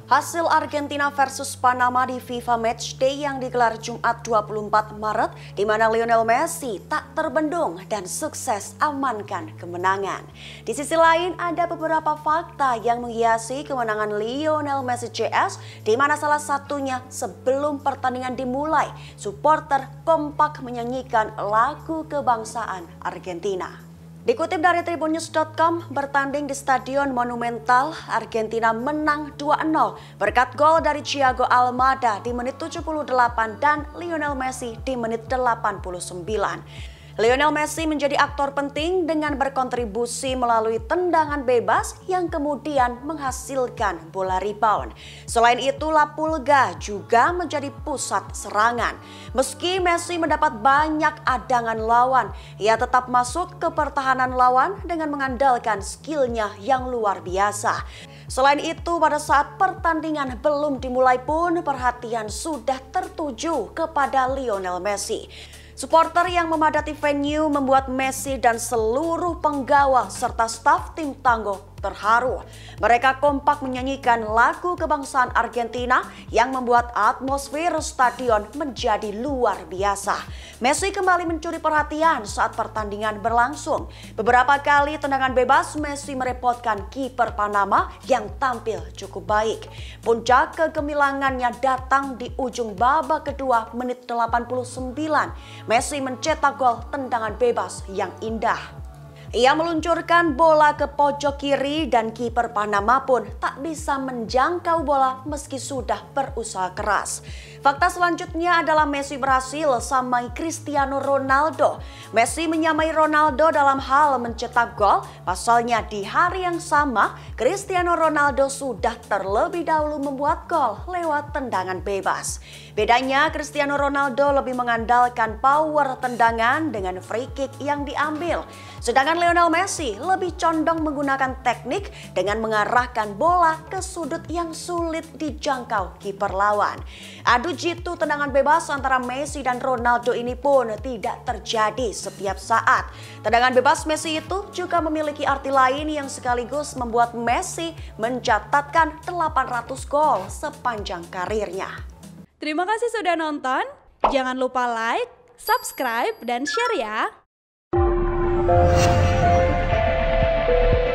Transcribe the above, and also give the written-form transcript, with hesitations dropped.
Hasil Argentina versus Panama di FIFA Matchday yang digelar Jumat 24 Maret di mana Lionel Messi tak terbendung dan sukses amankan kemenangan. Di sisi lain ada beberapa fakta yang menghiasi kemenangan Lionel Messi CS di mana salah satunya sebelum pertandingan dimulai, supporter kompak menyanyikan lagu kebangsaan Argentina. Dikutip dari tribunnews.com, bertanding di Stadion Monumental, Argentina menang 2-0 berkat gol dari Thiago Almada di menit 78 dan Lionel Messi di menit 89. Lionel Messi menjadi aktor penting dengan berkontribusi melalui tendangan bebas yang kemudian menghasilkan bola rebound. Selain itu, La Pulga juga menjadi pusat serangan. Meski Messi mendapat banyak adangan lawan, ia tetap masuk ke pertahanan lawan dengan mengandalkan skillnya yang luar biasa. Selain itu, pada saat pertandingan belum dimulai pun perhatian sudah tertuju kepada Lionel Messi. Supporter yang memadati venue membuat Messi dan seluruh penggawa serta staf tim Tangguh terharu. Mereka kompak menyanyikan lagu kebangsaan Argentina yang membuat atmosfer stadion menjadi luar biasa. Messi kembali mencuri perhatian saat pertandingan berlangsung. Beberapa kali tendangan bebas Messi merepotkan kiper Panama yang tampil cukup baik. Puncak kegemilangannya datang di ujung babak kedua menit 89. Messi mencetak gol tendangan bebas yang indah. Ia meluncurkan bola ke pojok kiri dan kiper Panama pun tak bisa menjangkau bola meski sudah berusaha keras. Fakta selanjutnya adalah Messi berhasil samai Cristiano Ronaldo. Messi menyamai Ronaldo dalam hal mencetak gol. Pasalnya di hari yang sama, Cristiano Ronaldo sudah terlebih dahulu membuat gol lewat tendangan bebas. Bedanya Cristiano Ronaldo lebih mengandalkan power tendangan dengan free kick yang diambil. Sedangkan Lionel Messi lebih condong menggunakan teknik dengan mengarahkan bola ke sudut yang sulit dijangkau kiper lawan. Adu jitu tendangan bebas antara Messi dan Ronaldo ini pun tidak terjadi setiap saat. Tendangan bebas Messi itu juga memiliki arti lain yang sekaligus membuat Messi mencatatkan 800 gol sepanjang karirnya. Terima kasih sudah nonton. Jangan lupa like, subscribe, dan share ya.